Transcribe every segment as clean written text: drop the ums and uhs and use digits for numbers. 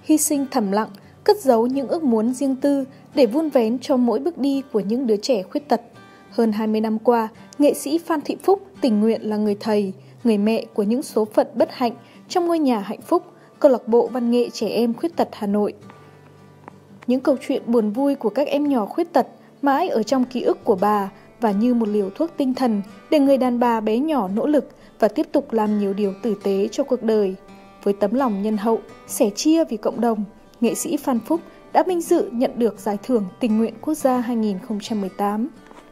hy sinh thầm lặng, cất giấu những ước muốn riêng tư để vun vén cho mỗi bước đi của những đứa trẻ khuyết tật. Hơn 20 năm qua, nghệ sĩ Phan Thị Phúc tình nguyện là người thầy, người mẹ của những số phận bất hạnh trong ngôi nhà hạnh phúc, câu lạc bộ văn nghệ trẻ em khuyết tật Hà Nội. Những câu chuyện buồn vui của các em nhỏ khuyết tật mãi ở trong ký ức của bà và như một liều thuốc tinh thần để người đàn bà bé nhỏ nỗ lực và tiếp tục làm nhiều điều tử tế cho cuộc đời. Với tấm lòng nhân hậu, sẻ chia vì cộng đồng, nghệ sĩ Phan Phúc đã vinh dự nhận được Giải thưởng Tình nguyện Quốc gia 2018.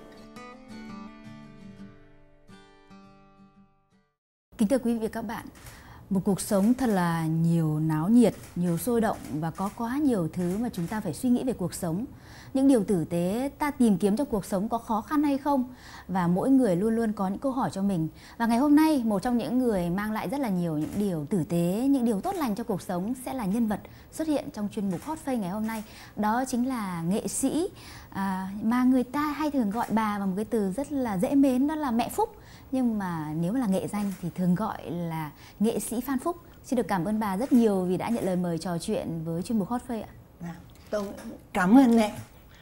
Kính thưa quý vị và các bạn, một cuộc sống thật là nhiều náo nhiệt, nhiều sôi động và có quá nhiều thứ mà chúng ta phải suy nghĩ về cuộc sống. Những điều tử tế ta tìm kiếm trong cuộc sống có khó khăn hay không? Và mỗi người luôn luôn có những câu hỏi cho mình. Và ngày hôm nay, một trong những người mang lại rất là nhiều những điều tử tế, những điều tốt lành cho cuộc sống sẽ là nhân vật xuất hiện trong chuyên mục Hot Face ngày hôm nay. Đó chính là nghệ sĩ mà người ta hay thường gọi bà bằng một cái từ rất là dễ mến, đó là mẹ Phúc. Nhưng mà nếu là nghệ danh thì thường gọi là nghệ sĩ Phan Phúc. Xin được cảm ơn bà rất nhiều vì đã nhận lời mời trò chuyện với chuyên mục Hot Face ạ. Tôi cảm ơn em.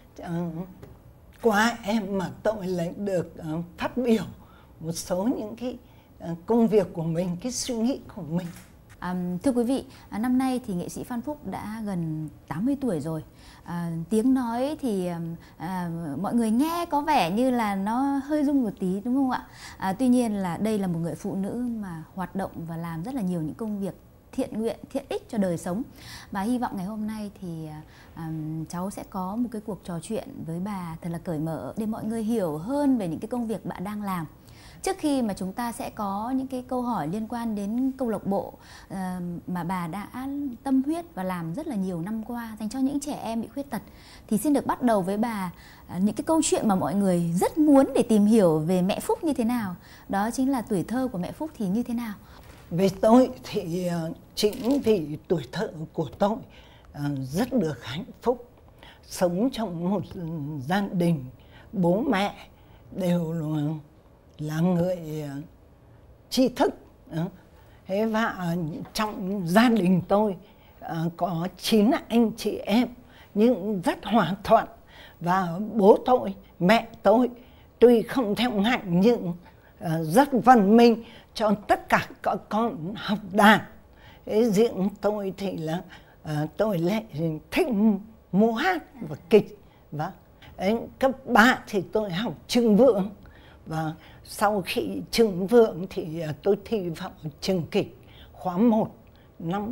Qua em mà tôi lại được phát biểu một số những cái công việc của mình, cái suy nghĩ của mình. Thưa quý vị, năm nay thì nghệ sĩ Phan Phúc đã gần 80 tuổi rồi. Tiếng nói thì mọi người nghe có vẻ như là nó hơi rung một tí, đúng không ạ? Tuy nhiên là đây là một người phụ nữ mà hoạt động và làm rất là nhiều những công việc thiện nguyện, thiện ích cho đời sống. Và hy vọng ngày hôm nay thì cháu sẽ có một cái cuộc trò chuyện với bà thật là cởi mở để mọi người hiểu hơn về những cái công việc bà đang làm. Trước khi mà chúng ta sẽ có những cái câu hỏi liên quan đến câu lạc bộ mà bà đã tâm huyết và làm rất là nhiều năm qua dành cho những trẻ em bị khuyết tật, thì xin được bắt đầu với bà những cái câu chuyện mà mọi người rất muốn để tìm hiểu về mẹ Phúc như thế nào. Đó chính là tuổi thơ của mẹ Phúc thì như thế nào. Về tôi thì chính vì tuổi thơ của tôi rất được hạnh phúc, sống trong một gia đình bố mẹ đều là người tri thức. Thế và trong gia đình tôi có 9 anh chị em nhưng rất hòa thuận. Và bố tôi, mẹ tôi tuy không theo hạnh nhưng rất văn minh cho tất cả các con học đàn. Riêng tôi thì là tôi lại thích múa hát và kịch. Và cấp 3 thì tôi học trường vượng. Và sau khi trường vượng thì tôi thi vào trường kịch khóa 1 năm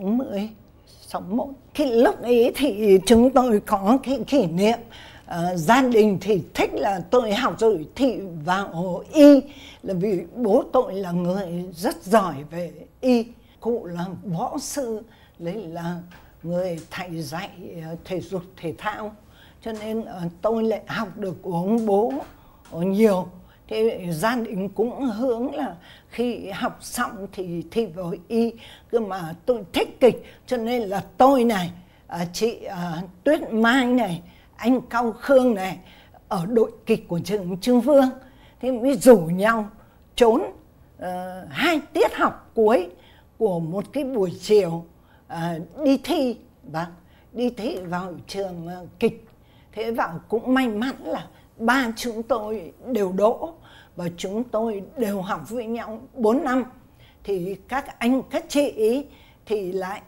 61. Cái lúc ấy thì chúng tôi có cái kỷ niệm gia đình thì thích là tôi học rồi thì vào y, là vì bố tôi là người rất giỏi về y. Cụ là võ sư, đấy là người thầy dạy thể dục thể thao, cho nên tôi lại học được của ông bố nhiều. Thế gia đình cũng hướng là khi học xong thì thi vào y. Cơ mà tôi thích kịch cho nên là tôi này, chị Tuyết Mai này, anh Cao Khương này ở đội kịch của trường Trương Vương. Thế mới rủ nhau trốn 2 tiết học cuối của một cái buổi chiều đi thi. Và đi thi vào trường kịch. Thế vào cũng may mắn là 3 chúng tôi đều đỗ. Và chúng tôi đều học với nhau 4 năm. Thì các anh, các chị thì lại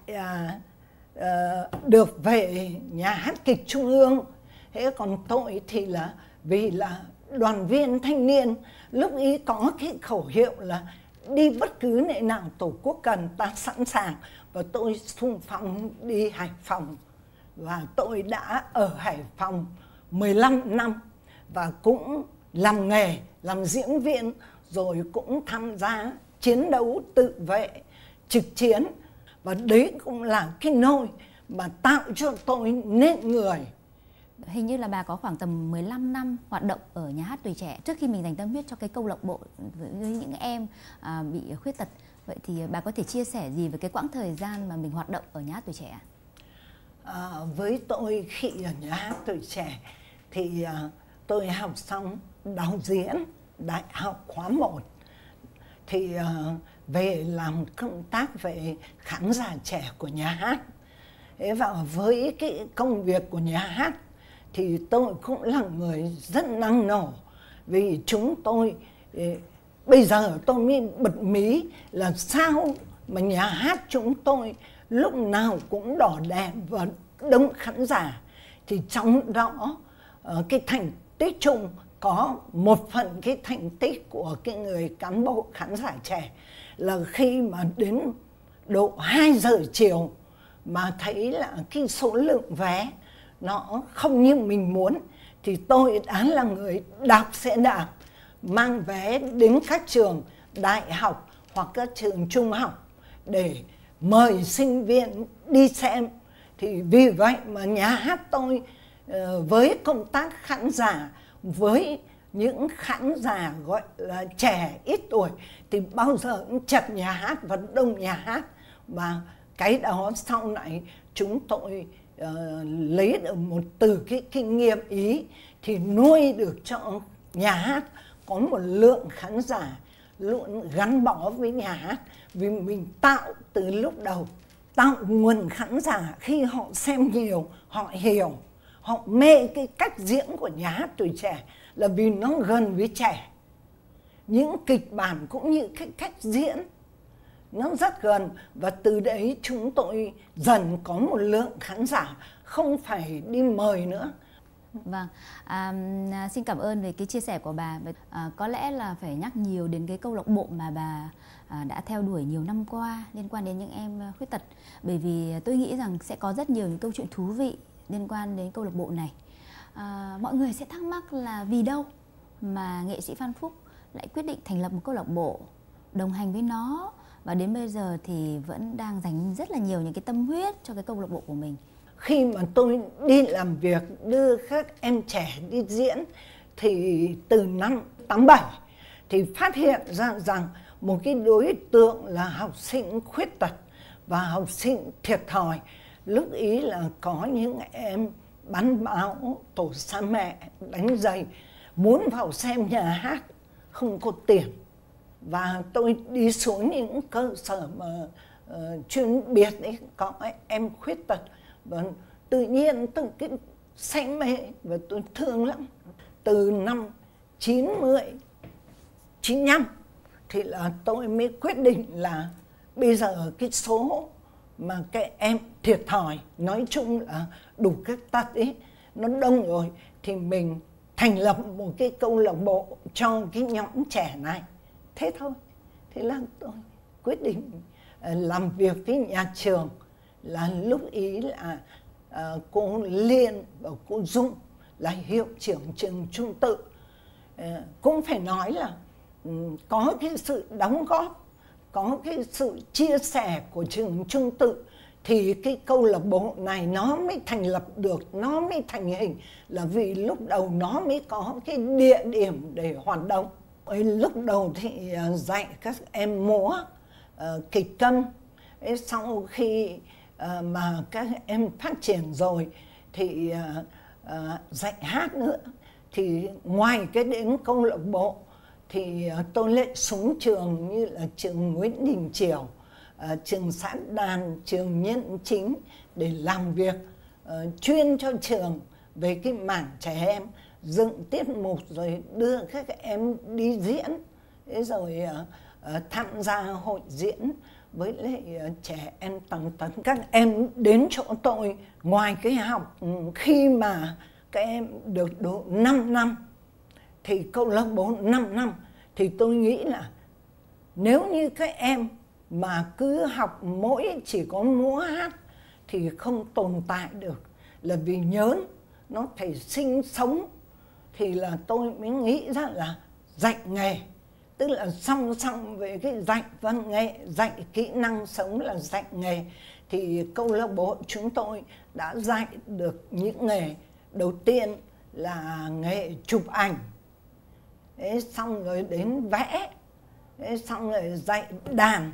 được về nhà hát kịch Trung ương. Thế còn tôi thì là vì là đoàn viên thanh niên, lúc ý có cái khẩu hiệu là đi bất cứ nơi nào Tổ quốc cần ta sẵn sàng. Và tôi xung phong đi Hải Phòng. Và tôi đã ở Hải Phòng 15 năm và cũng làm nghề, làm diễn viên, rồi cũng tham gia chiến đấu tự vệ, trực chiến. Và đấy cũng là cái nôi mà tạo cho tôi nên người. Hình như là bà có khoảng tầm 15 năm hoạt động ở nhà hát Tuổi Trẻ trước khi mình dành tâm huyết cho cái câu lạc bộ với những em bị khuyết tật. Vậy thì bà có thể chia sẻ gì về cái quãng thời gian mà mình hoạt động ở nhà hát Tuổi Trẻ? Với tôi khi ở nhà hát Tuổi Trẻ thì tôi học xong đạo diễn đại học khóa 1 thì về làm công tác về khán giả trẻ của nhà hát. Và với cái công việc của nhà hát thì tôi cũng là người rất năng nổ, vì chúng tôi bây giờ tôi mới bật mí là sao mà nhà hát chúng tôi lúc nào cũng đỏ đèn và đông khán giả. Thì trong đó cái thành tích chung có một phần cái thành tích của cái người cán bộ khán giả trẻ là khi mà đến độ 2 giờ chiều mà thấy là cái số lượng vé nó không như mình muốn, thì tôi đã là người đạp xe đạp mang vé đến các trường đại học hoặc các trường trung học để mời sinh viên đi xem. Thì vì vậy mà nhà hát tôi với công tác khán giả, với những khán giả gọi là trẻ ít tuổi thì bao giờ cũng chật nhà hát và đông nhà hát. Và cái đó sau này chúng tôi lấy được một từ cái kinh nghiệm Ý thì nuôi được cho nhà hát có một lượng khán giả luôn gắn bó với nhà hát. Vì mình tạo từ lúc đầu, tạo nguồn khán giả khi họ xem nhiều, họ hiểu, họ mê cái cách diễn của nhà hát tuổi trẻ là vì nó gần với trẻ. Những kịch bản cũng như cái cách diễn nó rất gần, và từ đấy chúng tôi dần có một lượng khán giả không phải đi mời nữa. Vâng, xin cảm ơn về cái chia sẻ của bà. Có lẽ là phải nhắc nhiều đến cái câu lạc bộ mà bà đã theo đuổi nhiều năm qua liên quan đến những em khuyết tật. Bởi vì tôi nghĩ rằng sẽ có rất nhiều những câu chuyện thú vị liên quan đến câu lạc bộ này. Mọi người sẽ thắc mắc là vì đâu mà nghệ sĩ Phan Phúc lại quyết định thành lập một câu lạc bộ, đồng hành với nó, và đến bây giờ thì vẫn đang dành rất là nhiều những cái tâm huyết cho cái câu lạc bộ của mình. Khi mà tôi đi làm việc đưa các em trẻ đi diễn thì từ năm 87 thì phát hiện ra rằng một cái đối tượng là học sinh khuyết tật và học sinh thiệt thòi. Lúc ý là có những em bắn báo, tổ sa mẹ, đánh giày, muốn vào xem nhà hát, không có tiền. Và tôi đi xuống những cơ sở mà chuyên biệt ấy, có em khuyết tật. Và tự nhiên tôi cái say mê và tôi thương lắm. Từ năm 95 thì là tôi mới quyết định là bây giờ cái số mà các em thiệt thòi, nói chung là đủ các tật ấy, nó đông rồi, thì mình thành lập một cái câu lạc bộ cho cái nhóm trẻ này. Thế thôi. Thế là tôi quyết định làm việc với nhà trường. Là lúc ý là cô Liên và cô Dung là hiệu trưởng trường Trung Tự. Cũng phải nói là có cái sự đóng góp, có cái sự chia sẻ của trường Trung Tự thì cái câu lạc bộ này nó mới thành lập được, nó mới thành hình, là vì lúc đầu nó mới có cái địa điểm để hoạt động. Lúc đầu thì dạy các em múa, kịch câm. Sau khi mà các em phát triển rồi thì dạy hát nữa. Thì ngoài cái đến câu lạc bộ thì tôi lại xuống trường như là trường Nguyễn Đình Chiểu, trường Xã Đàn, trường Nhân Chính để làm việc chuyên cho trường về cái mảng trẻ em, dựng tiết mục rồi đưa các em đi diễn, rồi tham gia hội diễn với lại trẻ em tàn tật. Các em đến chỗ tôi, ngoài cái học, khi mà các em được độ 5 năm thì câu lạc bộ 5 năm thì tôi nghĩ là nếu như các em mà cứ học mỗi chỉ có múa hát thì không tồn tại được, là vì nhớn nó phải sinh sống. Thì là tôi mới nghĩ ra là dạy nghề, tức là song song với cái dạy văn nghệ, dạy kỹ năng sống là dạy nghề. Thì câu lạc bộ chúng tôi đã dạy được những nghề. Đầu tiên là nghề chụp ảnh, xong rồi đến vẽ, xong rồi dạy đàn,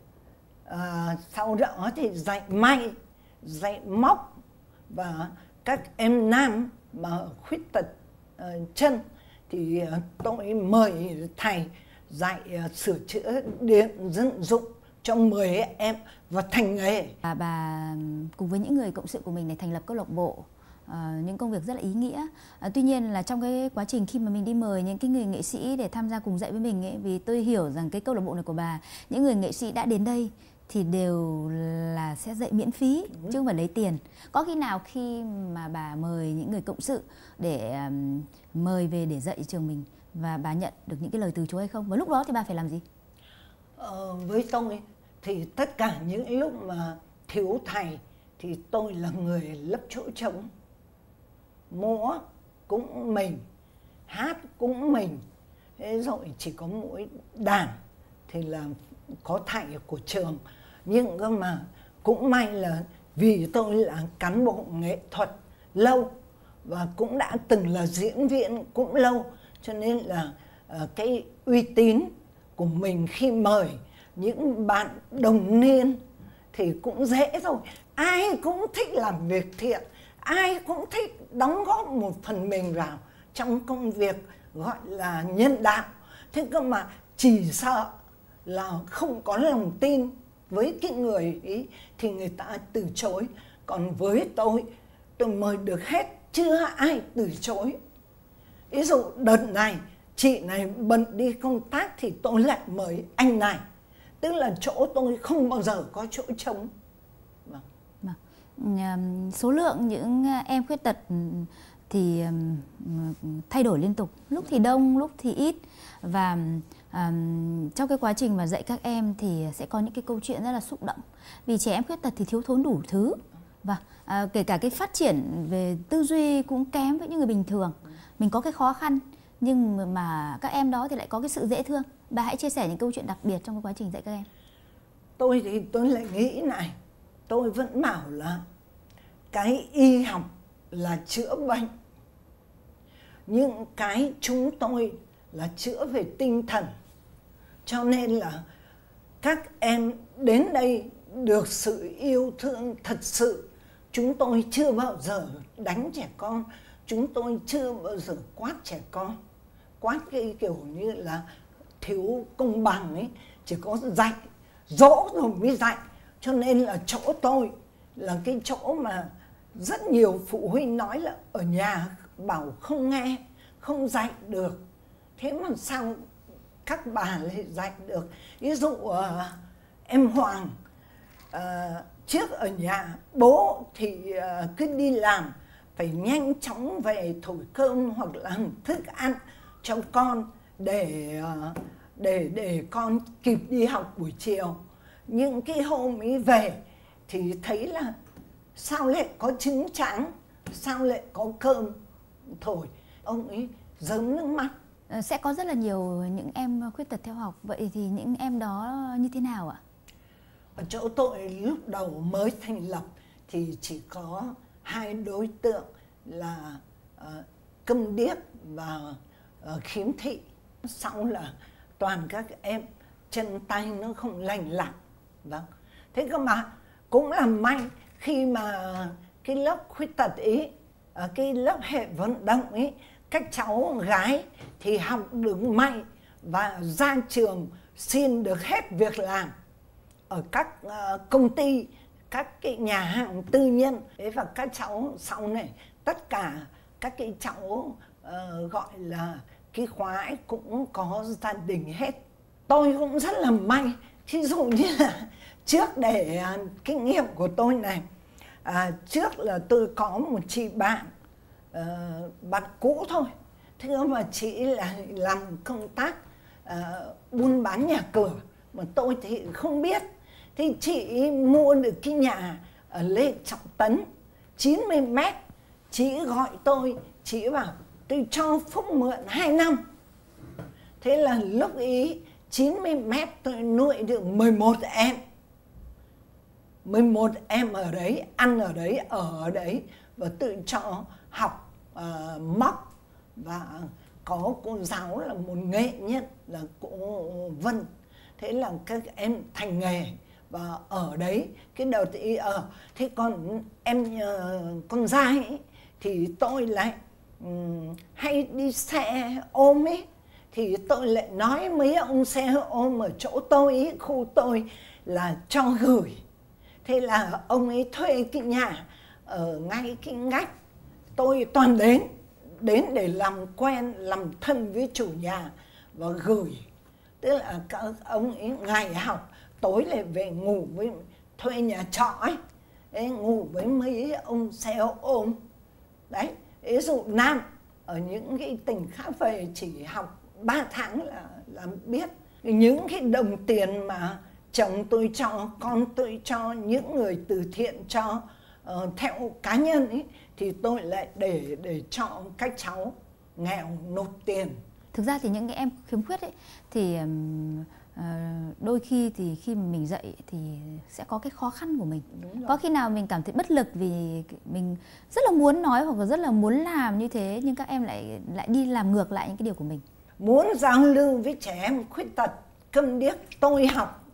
sau đó thì dạy may, dạy móc. Và các em nam mà khuyết tật chân thì tôi mời thầy dạy sửa chữa điện dân dụng cho 10 em và thành nghề. Bà cùng với những người cộng sự của mình này thành lập câu lạc bộ, những công việc rất là ý nghĩa. Tuy nhiên là trong cái quá trình khi mà mình đi mời những cái người nghệ sĩ để tham gia cùng dạy với mình ấy, vì tôi hiểu rằng cái câu lạc bộ này của bà, những người nghệ sĩ đã đến đây thì đều là sẽ dạy miễn phí chứ không phải lấy tiền. Có khi nào khi mà bà mời những người cộng sự để mời về để dạy trường mình và bà nhận được những cái lời từ chối hay không? Và lúc đó thì bà phải làm gì? Với tôi thì tất cả những lúc mà thiếu thầy thì tôi là người lấp chỗ trống. Múa cũng mình, hát cũng mình. Thế rồi chỉ có mỗi đàn thì là có thầy của trường. Nhưng cơ mà cũng may là vì tôi là cán bộ nghệ thuật lâu và cũng đã từng là diễn viên cũng lâu, cho nên là cái uy tín của mình khi mời những bạn đồng niên thì cũng dễ thôi. Ai cũng thích làm việc thiện, ai cũng thích đóng góp một phần mình vào trong công việc gọi là nhân đạo. Thế cơ mà chỉ sợ là không có lòng tin với cái người ấy thì người ta từ chối. Còn với tôi mời được hết, chưa ai từ chối. Ví dụ đợt này chị này bận đi công tác thì tôi lại mời anh này. Tức là chỗ tôi không bao giờ có chỗ trống. Số lượng những em khuyết tật thì thay đổi liên tục, lúc thì đông, lúc thì ít. Và trong cái quá trình mà dạy các em thì sẽ có những cái câu chuyện rất là xúc động. Vì trẻ em khuyết tật thì thiếu thốn đủ thứ. Và kể cả cái phát triển về tư duy cũng kém với những người bình thường. Mình có cái khó khăn, nhưng mà các em đó thì lại có cái sự dễ thương. Bà hãy chia sẻ những câu chuyện đặc biệt trong cái quá trình dạy các em. Tôi thì tôi lại nghĩ này, tôi vẫn bảo là cái y học là chữa bệnh, nhưng cái chúng tôi là chữa về tinh thần. Cho nên là các em đến đây được sự yêu thương thật sự. Chúng tôi chưa bao giờ đánh trẻ con, chúng tôi chưa bao giờ quát trẻ con. Quát cái kiểu như là thiếu công bằng ấy, chỉ có dạy, dỗ rồi mới dạy. Cho nên là chỗ tôi là cái chỗ mà rất nhiều phụ huynh nói là ở nhà bảo không nghe, không dạy được. Thế mà sao các bà lại dạy được? Ví dụ em Hoàng trước ở nhà, bố thì cứ đi làm, phải nhanh chóng về thổi cơm hoặc làm thức ăn cho con để con kịp đi học buổi chiều. Nhưng cái hôm ấy về thì thấy là sao lại có trứng tráng, sao lại có cơm thổi, ông ấy rớm nước mắt. Sẽ có rất là nhiều những em khuyết tật theo học. Vậy thì những em đó như thế nào ạ? Ở chỗ tôi lúc đầu mới thành lập thì chỉ có 2 đối tượng là câm điếc và khiếm thị. Sau là toàn các em chân tay nó không lành lặn. Vâng. Thế cơ mà cũng là may khi mà cái lớp khuyết tật ấy, cái lớp hệ vận động ấy, các cháu gái thì học được may và ra trường xin được hết việc làm ở các công ty, các cái nhà hàng tư nhân. Thế và các cháu sau này, tất cả các cái cháu gọi là cái khóa ấy cũng có gia đình hết. Tôi cũng rất là may. Ví dụ như là trước để kinh nghiệm của tôi này, trước là tôi có một chị bạn, bạn cũ thôi. Thế mà chị là làm công tác buôn bán nhà cửa, mà tôi thì không biết. Thì chị mua được cái nhà ở Lê Trọng Tấn 90 mét. Chị gọi tôi, chị bảo tôi cho Phúc mượn 2 năm. Thế là lúc ý 90 mét tôi nuôi được 11 em. 11 em ở đấy, ăn ở đấy, ở đấy. Và tự cho học móc. Và có cô giáo là một nghệ nhân là cô Vân. Thế là các em thành nghề và ở đấy cái đợt ý ở. Thế còn em con trai ấy, thì tôi lại hay đi xe ôm ấy. Thì tôi lại nói mấy ông xe ôm ở chỗ tôi ấy, khu tôi, là cho gửi. Thế là ông ấy thuê cái nhà ở ngay cái ngách. Tôi toàn đến để làm quen, làm thân với chủ nhà và gửi. Tức là các ông ấy ngày học, tối lại về ngủ với, thuê nhà trọ ấy. Đấy, ngủ với mấy ông xe ôm. Đấy, ví dụ Nam ở những cái tỉnh khác về chỉ học 3 tháng là biết. Những cái đồng tiền mà chồng tôi cho, con tôi cho, những người từ thiện cho theo cá nhân ấy, thì tôi lại để cho các cháu nghèo nộp tiền. Thực ra thì những cái em khiếm khuyết ấy thì đôi khi thì khi mà mình dạy thì sẽ có cái khó khăn của mình. Có khi nào mình cảm thấy bất lực vì mình rất là muốn nói hoặc là rất là muốn làm như thế, nhưng các em lại đi làm ngược lại những cái điều của mình. Muốn giao lưu với trẻ em khuyết tật, câm điếc, tôi học.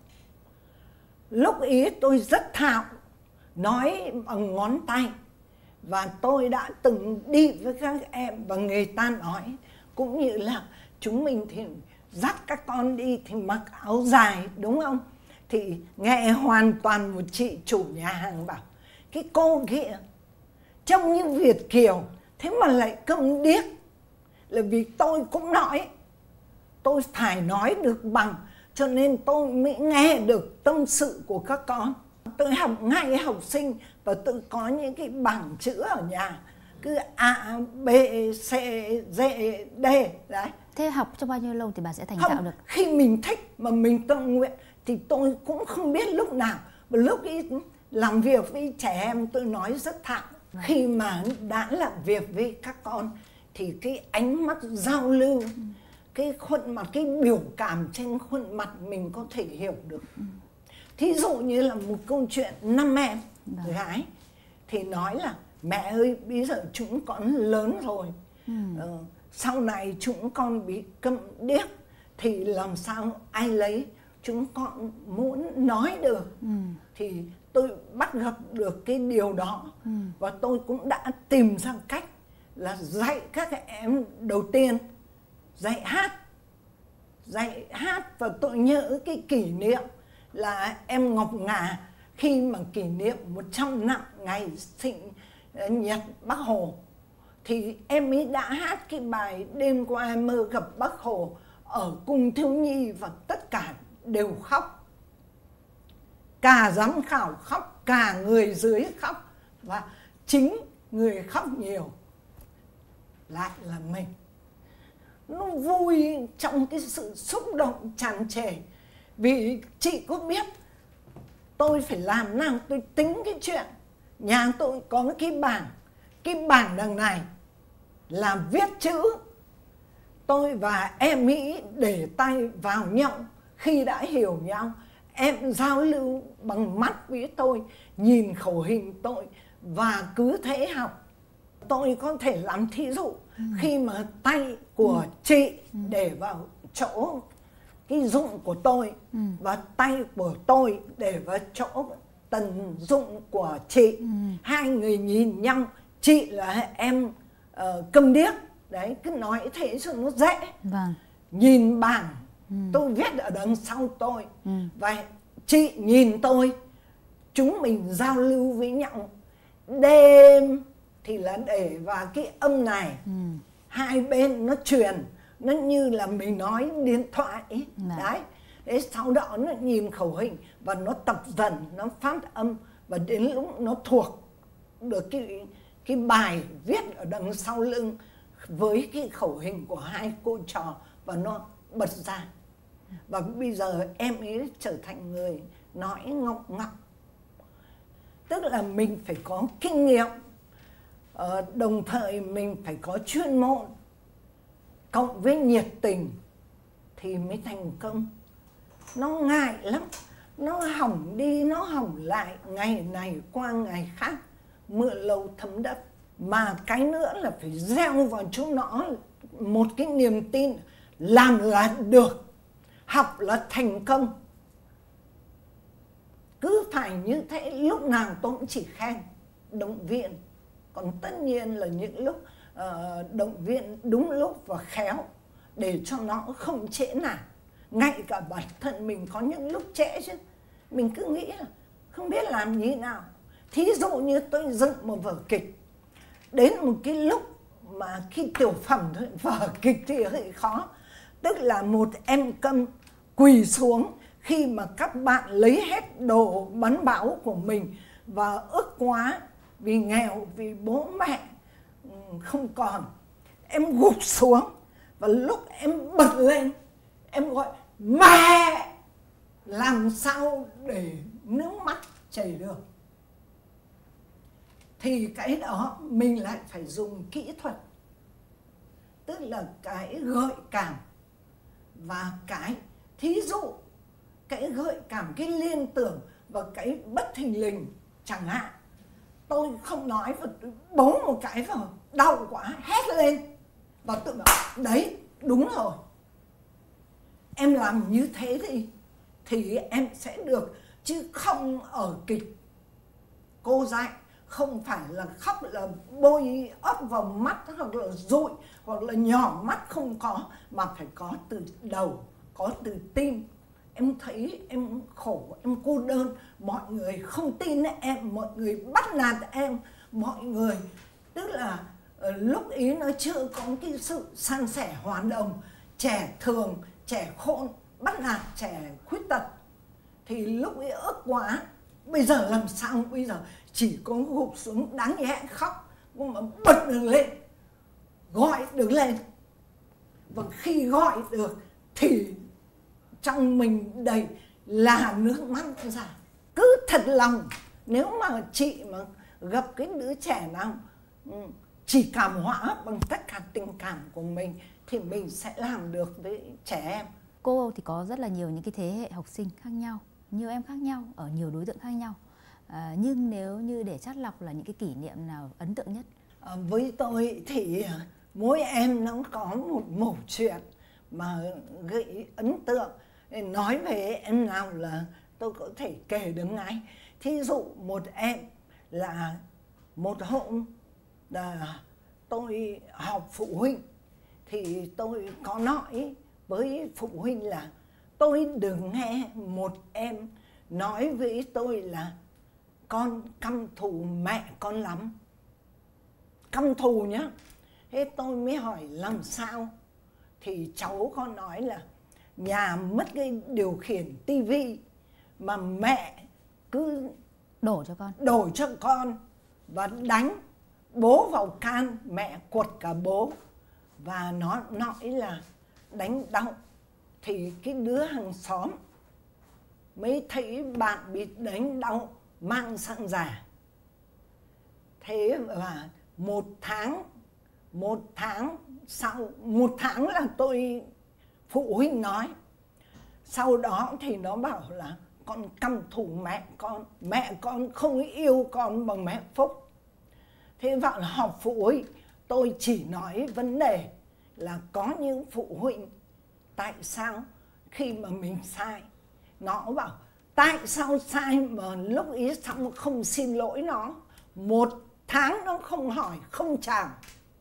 Lúc ý tôi rất thạo, nói bằng ngón tay. Và tôi đã từng đi với các em và người ta nói, cũng như là chúng mình thì dắt các con đi thì mặc áo dài, đúng không? Thì nghe hoàn toàn một chị chủ nhà hàng bảo, cái cô kia trông như Việt kiều, thế mà lại câm điếc. Là vì tôi cũng nói, tôi phải nói được bằng, cho nên tôi mới nghe được tâm sự của các con. Tôi học ngay học sinh và tôi có những cái bảng chữ ở nhà, cứ A, B, C, D, D. Đấy. Thế học trong bao nhiêu lâu thì bà sẽ thành thạo được? Khi mình thích mà mình tự nguyện thì tôi cũng không biết lúc nào. Và lúc ấy làm việc với trẻ em tôi nói rất thạo. Khi mà đã làm việc với các con thì cái ánh mắt giao lưu, cái khuôn mặt, cái biểu cảm trên khuôn mặt mình có thể hiểu được. Thí dụ như là một câu chuyện 5 em gái thì nói là mẹ ơi, bây giờ chúng con lớn rồi, sau này chúng con bị câm điếc thì làm sao ai lấy, chúng con muốn nói được. Thì tôi bắt gặp được cái điều đó và tôi cũng đã tìm ra cách là dạy các em đầu tiên dạy hát. Và tôi nhớ cái kỷ niệm là em Ngọc Ngà khi mà kỷ niệm 100 năm ngày sinh nhật Bác Hồ thì em ấy đã hát cái bài Đêm qua em mơ gặp Bác Hồ ở cung thiếu nhi và tất cả đều khóc. Cả giám khảo khóc, cả người dưới khóc và chính người khóc nhiều lại là mình. Nó vui trong cái sự xúc động tràn trề. Vì chị có biết tôi phải làm nào, tôi tính cái chuyện. Nhà tôi có cái bảng đằng này là viết chữ. Tôi và em Mỹ để tay vào nhau khi đã hiểu nhau. Em giao lưu bằng mắt với tôi, nhìn khẩu hình tôi và cứ thế học. Tôi có thể làm thí dụ khi mà tay của chị để vào chỗ cái dụng của tôi và tay của tôi để vào chỗ tần dụng của chị. Hai người nhìn nhau, chị là em câm điếc. Đấy, cứ nói thế cho nó dễ. Nhìn bảng, tôi viết ở đằng sau tôi. Và chị nhìn tôi, chúng mình giao lưu với nhau. Đêm thì là để vào cái âm này, hai bên nó truyền, nó như là mình nói điện thoại ấy. Đấy. Thế sau đó nó nhìn khẩu hình và nó tập dần, nó phát âm và đến lúc nó thuộc được cái bài viết ở đằng sau lưng với cái khẩu hình của hai cô trò và nó bật ra. Và bây giờ em ấy trở thành người nói ngọng ngọng. Tức là mình phải có kinh nghiệm, đồng thời mình phải có chuyên môn cộng với nhiệt tình thì mới thành công. Nó ngại lắm, nó hỏng đi, nó hỏng lại, ngày này qua ngày khác, mưa lâu thấm đất. Mà cái nữa là phải gieo vào chúng nó một cái niềm tin, làm là được, học là thành công. Cứ phải như thế, lúc nào tôi cũng chỉ khen, động viên. Còn tất nhiên là những lúc động viên đúng lúc và khéo để cho nó không trễ nản. Ngay cả bản thân mình có những lúc trễ chứ. mình cứ nghĩ là không biết làm như thế nào. Thí dụ như tôi dựng một vở kịch, đến một cái lúc mà khi tiểu phẩm thôi, vở kịch thì hơi khó. Tức là một em câm quỳ xuống khi mà các bạn lấy hết đồ bắn bão của mình và ức quá vì nghèo, vì bố mẹ không còn. Em gục xuống và lúc em bật lên, em gọi mẹ, làm sao để nước mắt chảy được. Thì cái đó mình lại phải dùng kỹ thuật, tức là cái gợi cảm và cái thí dụ, cái gợi cảm, cái liên tưởng và cái bất thình lình. Chẳng hạn tôi không nói và tôi bấu một cái vào, đau quá hét lên và tôi bảo đấy đúng rồi, em làm như thế thì em sẽ được. Chứ không ở kịch cô dạy không phải là khóc là bôi óc vào mắt hoặc là dụi hoặc là nhỏ mắt, không có, mà phải có từ đầu, có từ tim. Em thấy em khổ, em cô đơn, mọi người không tin em, mọi người bắt nạt em, mọi người tức là lúc ý nó chưa có cái sự san sẻ hòa đồng, trẻ thường, trẻ khôn bắt nạt trẻ khuyết tật. Thì lúc ấy ức quá, bây giờ làm sao, bây giờ chỉ có gục xuống đáng nhẽ khóc, nhưng mà bật được lên, gọi được lên. Và khi gọi được thì trong mình đầy là nước mắt ra. Cứ thật lòng, nếu mà chị mà gặp cái đứa trẻ nào chỉ cảm hóa bằng tất cả tình cảm của mình thì mình sẽ làm được với trẻ em. Cô thì có rất là nhiều những cái thế hệ học sinh khác nhau, nhiều em khác nhau, ở nhiều đối tượng khác nhau. Nhưng nếu như để chắt lọc là những cái kỷ niệm nào ấn tượng nhất? Với tôi thì mỗi em nó có một mẩu chuyện mà gây ấn tượng. Nói về em nào là tôi có thể kể được ngay. Thí dụ một em là một hôm là tôi họp phụ huynh thì tôi có nói với phụ huynh là tôi đừng nghe một em nói với tôi là con căm thù mẹ con lắm. Căm thù nhá. Thế tôi mới hỏi làm sao? Thì cháu con nói là nhà mất cái điều khiển tivi mà mẹ cứ đổ cho con và đánh bố vào can, mẹ quật cả bố và nó nói là đánh đau. Thì cái đứa hàng xóm mới thấy bạn bị đánh đau mang sang giả. Thế và một tháng sau, một tháng là tôi phụ huynh nói. Sau đó thì nó bảo là con căm thù mẹ con không yêu con bằng mẹ Phúc. Thế vào họp phụ huynh tôi chỉ nói vấn đề là có những phụ huynh tại sao khi mà mình sai, nó bảo tại sao sai mà lúc ý xong không xin lỗi nó, một tháng nó không hỏi không chào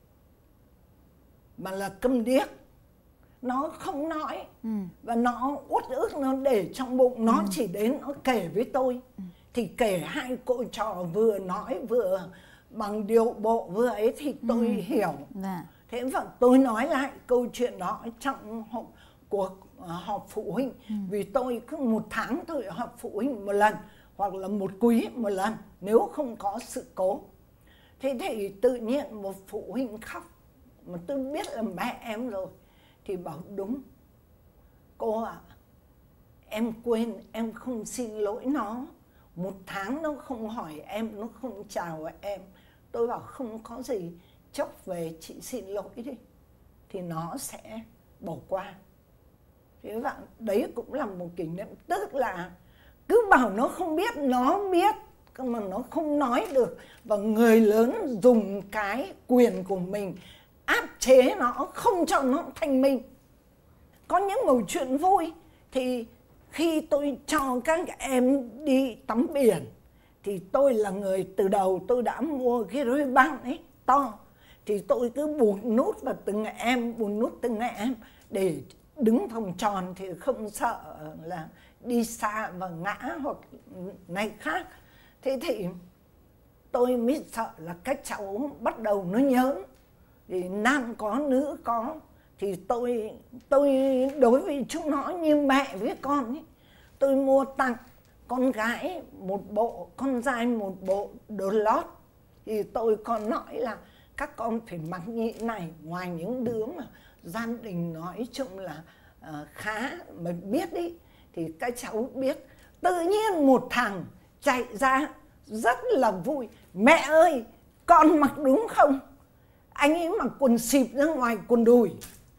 mà là câm điếc, nó không nói. Và nó uất ức, nó để trong bụng, nó chỉ đến nó kể với tôi. Thì kể hai cô trò vừa nói vừa bằng điều bộ vừa ấy thì tôi hiểu. Thế và tôi nói lại câu chuyện đó trong cuộc họp phụ huynh. Vì tôi cứ một tháng tôi họp phụ huynh một lần hoặc là một quý một lần nếu không có sự cố. Thế thì tự nhiên một phụ huynh khóc mà tôi biết là mẹ em rồi thì bảo đúng cô ạ, em quên, em không xin lỗi nó, một tháng nó không hỏi em, nó không chào em. Tôi bảo không có gì, chốc về chị xin lỗi đi thì nó sẽ bỏ qua. Thế vậy đấy cũng là một kỷ niệm. Tức là cứ bảo nó không biết, nó biết mà nó không nói được. Và người lớn dùng cái quyền của mình áp chế nó, không cho nó thanh minh. Có những mẩu chuyện vui thì khi tôi cho các em đi tắm biển thì tôi là người từ đầu tôi đã mua cái rơi băng ấy to. Thì tôi cứ bụt nút vào từng em, bụt nút từng em để đứng vòng tròn thì không sợ là đi xa và ngã hoặc này khác. Thế thì tôi mới sợ là các cháu bắt đầu nó nhớ, thì nam có nữ có, thì tôi đối với chúng nó như mẹ với con ấy. Tôi mua tặng con gái một bộ, con trai một bộ đồ lót, thì tôi còn nói là các con phải mặc như thế này. Ngoài những đứa mà gia đình nói chung là khá mà biết đi, thì các cháu biết. Tự nhiên một thằng chạy ra rất là vui: mẹ ơi, con mặc đúng không? Anh ấy mặc quần xịp ra ngoài quần đùi.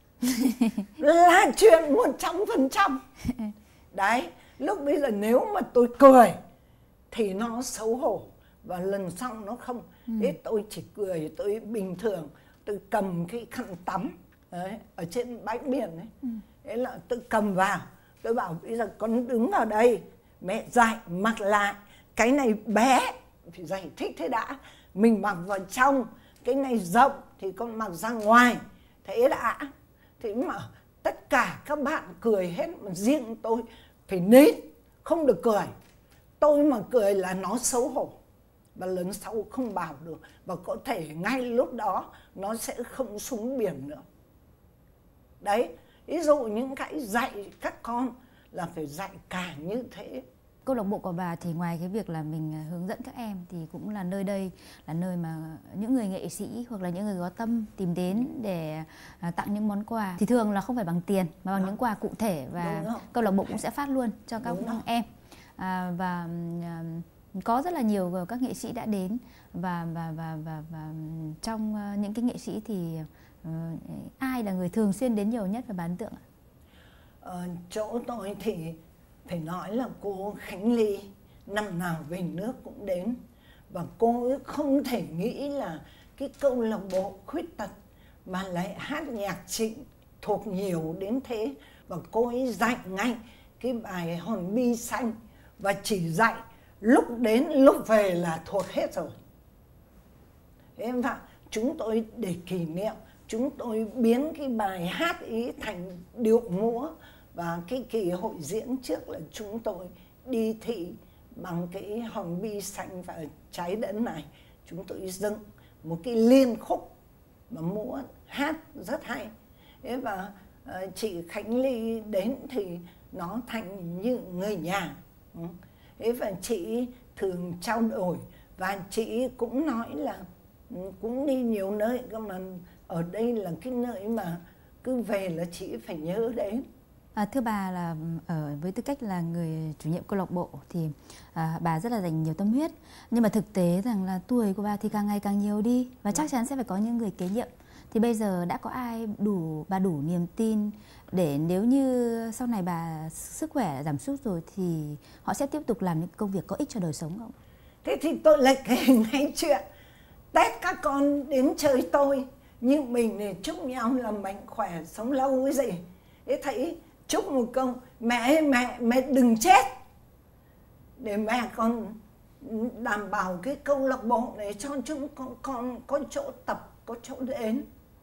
Là chuyện 100%. Đấy, lúc bây giờ nếu mà tôi cười thì nó xấu hổ, và lần sau nó không. Thế tôi chỉ cười, tôi bình thường, tôi cầm cái khăn tắm đấy, ở trên bãi biển ấy. Thế là tôi cầm vào, tôi bảo bây giờ con đứng vào đây, mẹ dạy mặc lại. Cái này bé thì giải thích thế đã, mình mặc vào trong. Cái này rộng thì con mặc ra ngoài, thế đã. Thế mà tất cả các bạn cười hết, mà riêng tôi phải nín, không được cười. Tôi mà cười là nó xấu hổ, và lần sau không bảo được, và có thể ngay lúc đó nó sẽ không xuống biển nữa. Đấy, ví dụ những cái dạy các con là phải dạy cả như thế. Câu lạc bộ của bà thì ngoài cái việc là mình hướng dẫn các em, thì cũng là nơi đây là nơi mà những người nghệ sĩ hoặc là những người có tâm tìm đến để tặng những món quà. Thì thường là không phải bằng tiền mà bằng những quà cụ thể, và câu lạc bộ cũng sẽ phát luôn cho các em. Và có rất là nhiều các nghệ sĩ đã đến, và trong những cái nghệ sĩ thì ai là người thường xuyên đến nhiều nhất và bà ấn tượng ạ? Chỗ tôi thì phải nói là cô Khánh Ly năm nào về nước cũng đến, và cô ấy không thể nghĩ là cái câu lạc bộ khuyết tật mà lại hát nhạc trịnh thuộc nhiều đến thế. Và cô ấy dạy ngay cái bài Hòn Bi Xanh, và chỉ dạy lúc đến lúc về là thuộc hết rồi. Em ạ, chúng tôi để kỷ niệm, chúng tôi biến cái bài hát ý thành điệu múa. Và cái kỳ hội diễn trước là chúng tôi đi thị bằng cái hòn bi xanh và trái đất này. Chúng tôi dựng một cái liên khúc mà múa hát rất hay. Và chị Khánh Ly đến thì nó thành như người nhà. Và chị thường trao đổi, và chị cũng nói là cũng đi nhiều nơi, mà ở đây là cái nơi mà cứ về là chị phải nhớ đến. Thưa bà, là với tư cách là người chủ nhiệm câu lạc bộ thì bà rất là dành nhiều tâm huyết, nhưng mà thực tế rằng là tuổi của bà thì càng ngày càng nhiều đi, và chắc chắn sẽ phải có những người kế nhiệm. Thì bây giờ đã có ai bà đủ niềm tin để nếu như sau này bà sức khỏe giảm sút rồi thì họ sẽ tiếp tục làm những công việc có ích cho đời sống không? Thế thì tôi lại kể ngay chuyện Tết các con đến chơi tôi, nhưng mình thì chúc nhau là mạnh khỏe sống lâu cái gì. Thế thấy chúc một câu: mẹ đừng chết, để mẹ còn đảm bảo cái câu lạc bộ này cho chúng con có chỗ tập, có chỗ đến,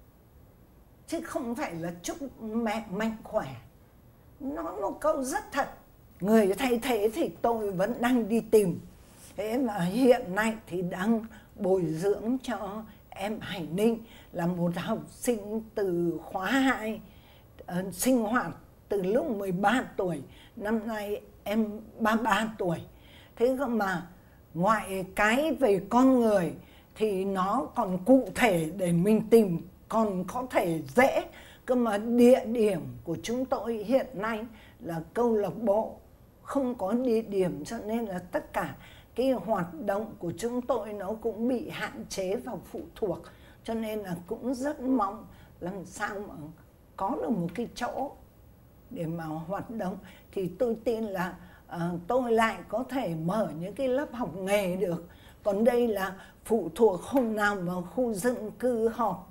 chứ không phải là chúc mẹ mạnh khỏe. Nói một câu rất thật. Người thay thế thì tôi vẫn đang đi tìm. Thế mà hiện nay thì đang bồi dưỡng cho em Hải Ninh, là một học sinh từ khóa 2, sinh hoạt từ lúc 13 tuổi, năm nay em 33 tuổi. Thế mà ngoài cái về con người thì nó còn cụ thể để mình tìm, còn có thể dễ. Cơ mà địa điểm của chúng tôi hiện nay là câu lạc bộ không có địa điểm, cho nên là tất cả cái hoạt động của chúng tôi nó cũng bị hạn chế và phụ thuộc. Cho nên là cũng rất mong làm sao mà có được một cái chỗ để mà hoạt động. Thì tôi tin là tôi lại có thể mở những cái lớp học nghề được. Còn đây là phụ thuộc hôm nào mà khu dân cư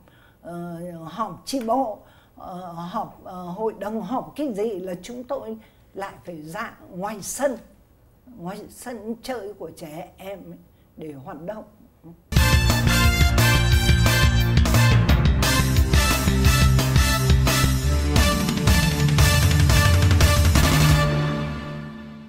họp chi bộ, họp hội đồng, họp cái gì là chúng tôi lại phải ra ngoài sân chơi của trẻ em để hoạt động.